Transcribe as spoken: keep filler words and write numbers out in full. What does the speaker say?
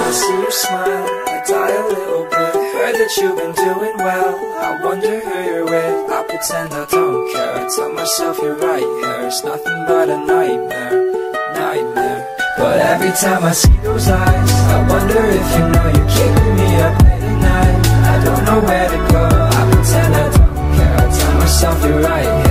I see you smile, I die a little bit. Heard that you've been doing well, I wonder who you're with. I pretend I don't care, I tell myself you're right here. It's nothing but a nightmare, nightmare. But every time I see those eyes, I wonder if you know you're keeping me up late at night. I don't know where to go, I pretend I don't care, I tell myself you're right here.